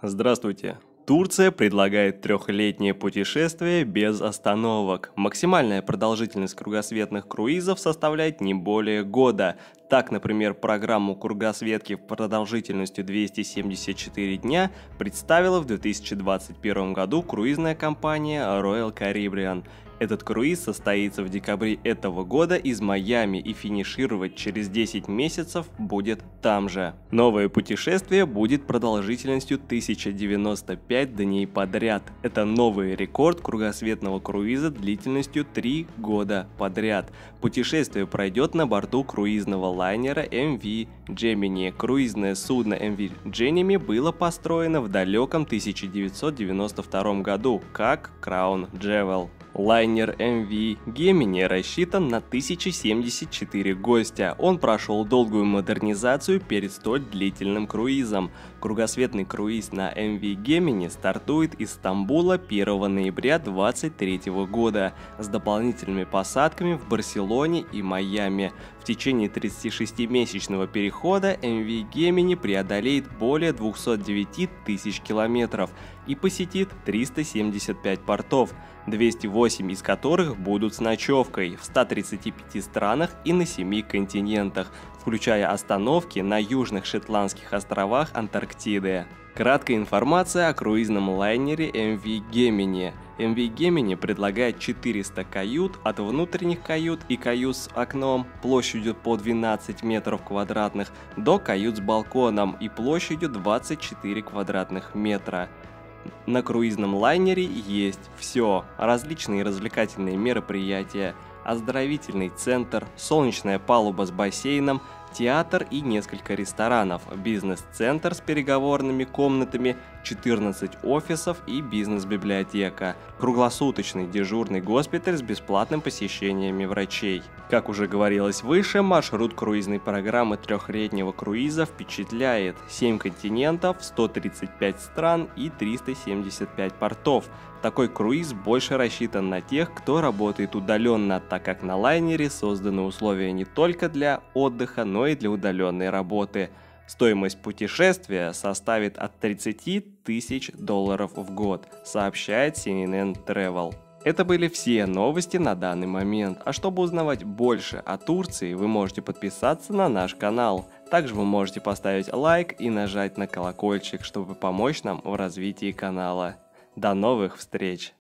Здравствуйте! Турция предлагает трехлетнее путешествие без остановок. Максимальная продолжительность кругосветных круизов составляет не более года. Так, например, программу кругосветки продолжительностью 274 дня представила в 2021 году круизная компания Royal Caribbean. Этот круиз состоится в декабре этого года из Майами и финишировать через 10 месяцев будет там же. Новое путешествие будет продолжительностью 1095 дней подряд. Это новый рекорд кругосветного круиза длительностью 3 года подряд. Путешествие пройдет на борту круизного лайнера MV Gemini. Круизное судно MV Gemini было построено в далеком 1992 году как Crown Jewel. Лайнер MV Gemini рассчитан на 1074 гостя. Он прошел долгую модернизацию перед столь длительным круизом. Кругосветный круиз на MV Gemini стартует из Стамбула 1 ноября 2023 года с дополнительными посадками в Барселоне и Майами. В течение 36-месячного перехода MV Gemini преодолеет более 209 тысяч километров и посетит 375 портов, 208 из которых будут с ночевкой в 135 странах и на 7 континентах, включая остановки на Южных Шетландских островах Антарктиды. Краткая информация о круизном лайнере MV Gemini. MV Gemini предлагает 400 кают, от внутренних кают и кают с окном площадью по 12 метров квадратных до кают с балконом и площадью 24 квадратных метра. На круизном лайнере есть все: различные развлекательные мероприятия, оздоровительный центр, солнечная палуба с бассейном, театр и несколько ресторанов, бизнес-центр с переговорными комнатами, 14 офисов и бизнес-библиотека, круглосуточный дежурный госпиталь с бесплатным посещениями врачей. Как уже говорилось выше, маршрут круизной программы трехлетнего круиза впечатляет: 7 континентов, 135 стран и 375 портов. Такой круиз больше рассчитан на тех, кто работает удаленно, так как на лайнере созданы условия не только для отдыха, но и для удаленной работы. Стоимость путешествия составит от 30 тысяч долларов в год, сообщает CNN Travel. Это были все новости на данный момент, а чтобы узнавать больше о Турции, вы можете подписаться на наш канал. Также вы можете поставить лайк и нажать на колокольчик, чтобы помочь нам в развитии канала. До новых встреч!